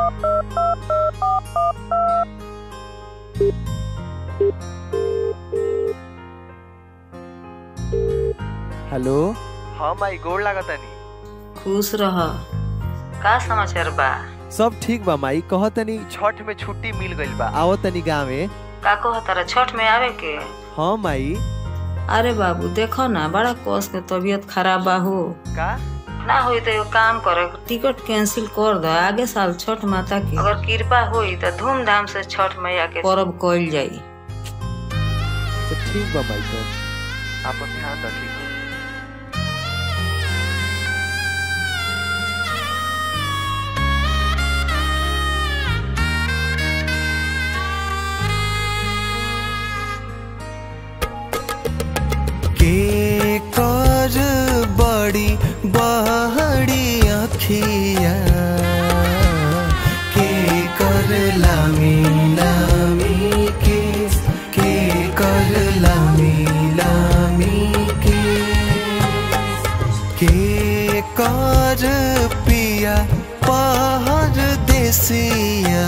Hello. हाँ माई गोड़ लागतानी। खुश रह। का समाचार बा? सब ठीक बा माई। कह तनी छठ में छुट्टी मिल गइल बा, आओ तनी गाँव में। का कह तारा छठ में आवे के? हाँ माई। अरे बाबू देखो ना, बड़ा कोस के तबीयत खराब बा हो। का ना होई तो काम करे, टिकट कैंसिल कर दो। आगे साल छठ माता की अगर कृपा होई तो धूमधाम से छठ मैया के पर्व कइल जाई। तो ठीक बा माई। तो आपन ध्यान रखी। के कर बड़ी बहड़ी अखिया, के कर लामी लामी के कर लामी लामी के कर पिया पहर देसिया,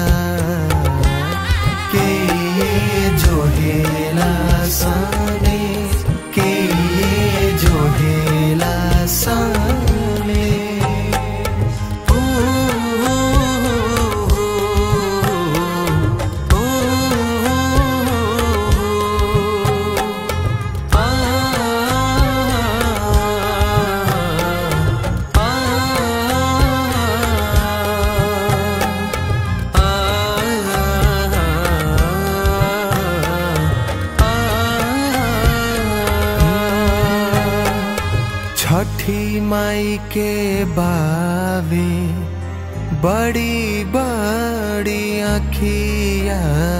के जो हेला साने के जो हेला साने। छठी माई के बावे बड़ी बड़ी अखिया,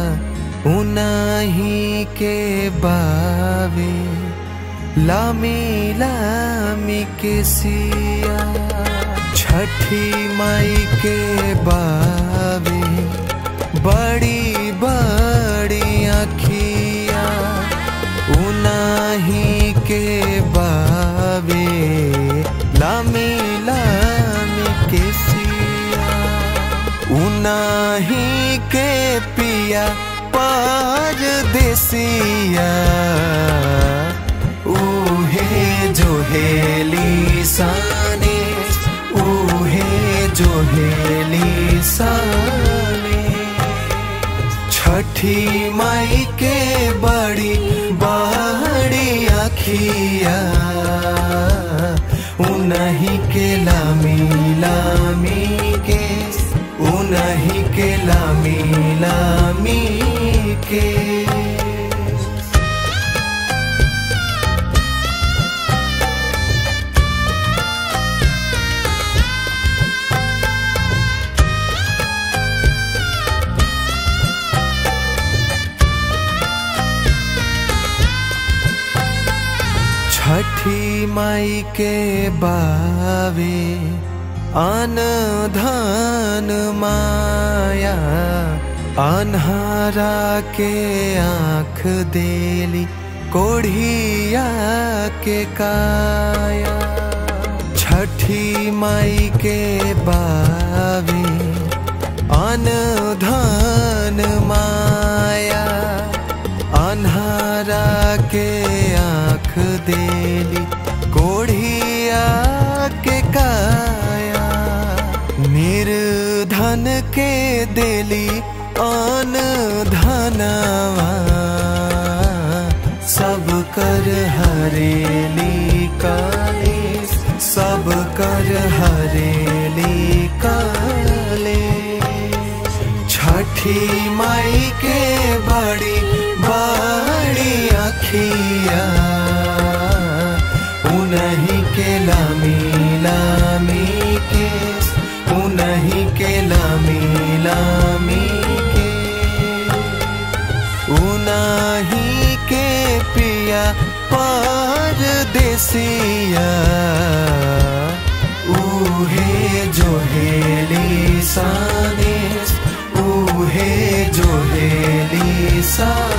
उन्हीं के बावे लामी लामी के सिया। छठी माई के बावे बड़ी बड़ी अखिया, उन्हीं के बावे लामी लामी के सिया। उन्हीं के पिया पार देसिया, उहे जो हेली साने उहे जो हेली साने। छठी माई के बड़ी बड़ी अखिया, उन्हीं के लामी लामी के उन्हीं के लामी लामी के। छठी माई के बावे अन धन माया, अन्हारा के आँख देली कोढ़िया के काया। छठी माई के बावे अन धन माया, अन्हारा के आँख देली कोढ़िया के काया। निर्धन के देली अन धनवा, सब कर हरेली काले सब कर हरेली काले। छठी माई के बड़ी बड़ी अखिया, उन्हीं के लामी लामी के उन्हीं के लामी लामी के। उन्हीं के पिया पार देसिया, उहे जो हेली साने उहे जो हेली सा।